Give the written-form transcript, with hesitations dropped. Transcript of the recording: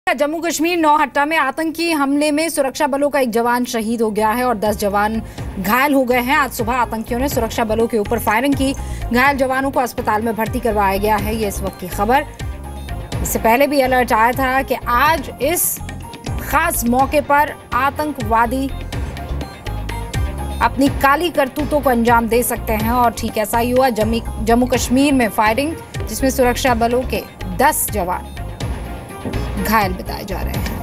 जम्मू कश्मीर नौहट्टा में आतंकी हमले में सुरक्षा बलों का एक जवान शहीद हो गया है और 10 जवान घायल हो गए हैं। आज सुबह आतंकियों ने सुरक्षा बलों के ऊपर फायरिंग की। घायल जवानों को अस्पताल में भर्ती करवाया गया है। ये इस वक्त की खबर। इससे पहले भी अलर्ट आया था कि आज इस खास मौके पर आतंकवादी अपनी काली करतूतों को अंजाम दे सकते हैं और ठीक ऐसा ही हुआ। जम्मू कश्मीर में फायरिंग, जिसमें सुरक्षा बलों के 10 जवान घायल बताए जा रहे हैं।